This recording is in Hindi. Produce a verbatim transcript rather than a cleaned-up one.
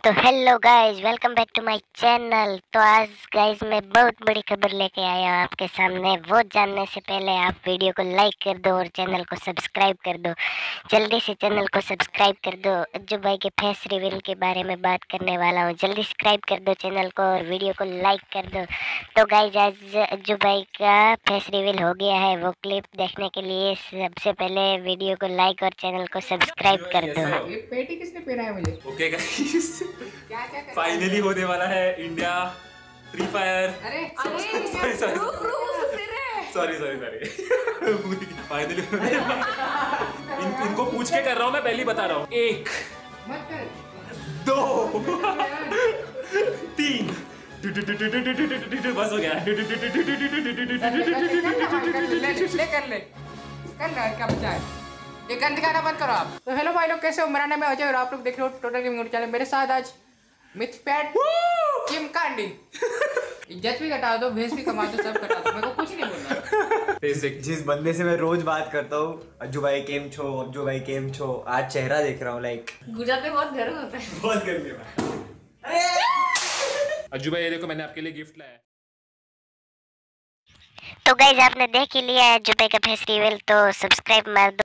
तो hello guys, welcome back to my channel. तो आज गाइस मैं बहुत बड़ी खबर लेके आया हूँ आपके सामने। वो जानने से पहले आप वीडियो को लाइक कर दो और चैनल को सब्सक्राइब कर दो। जल्दी से चैनल को सब्सक्राइब कर दो। अज्जू भाई के फेस रिवील के बारे में बात करने वाला हूँ। जल्दी सब्सक्राइब कर दो चैनल को और वीडियो को लाइक कर दो। तो गाइस आज अज्जू भाई का फेस रिवील हो गया है। वो क्लिप देखने के लिए सबसे पहले वीडियो को लाइक और चैनल को सब्सक्राइब कर दो। ये पेटी किसने पहनाया मुझे? ओके गाइस, क्या क्या कर फाइनली होने वाला है इंडिया फ्री फायर। अरे sorry sorry sorry sorry sorry finally इन, इनको पूछ के कर रहा हूँ मैं, पहले ही बता रहा हूँ। एक मत कर। दो तीन बस हो गया। ले कर ले कर ले, क्या बचा है? ये गंद गाना बंद करो आप। तो हेलो भाई लोग, कैसे हो? मेरा नाम है अजय और आप लोग देख रहे हो टोटल गेमिंग चैनल। मेरे साथ आज मिथ पैट चिमकांडी। इज्जत भी घटा दो, भेस भी कमा दो, सब घटा दो, मेरे को कुछ नहीं बोलना। जिस बंदे से मैं रोज बात करता हूँ, अज्जू भाई केम छो, अज्जू भाई केम छो, आज चेहरा देख रहा हूँ। लाइक गुजरात में बहुत गर्म होता है। बहुत गर्मी है। अज्जू भाई ये देखो, मैंने आपके लिए गिफ्ट लाया है। तो गाइज आपने देख ही लिया है अज्जू भाई का फेस रिवील, तो सब्सक्राइब मार दो।